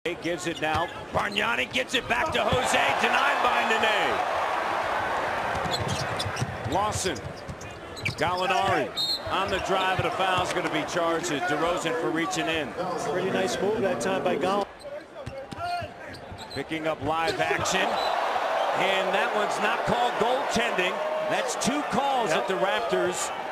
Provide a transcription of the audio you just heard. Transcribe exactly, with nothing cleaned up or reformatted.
Gives it now. Bargnani gets it back to Jose. Denied by Nene. Lawson. Gallinari on the drive, and a foul is going to be charged at DeRozan for reaching in. Pretty nice move that time by Gallinari. Picking up live action. And that one's not called goaltending. That's two calls yep. that the Raptors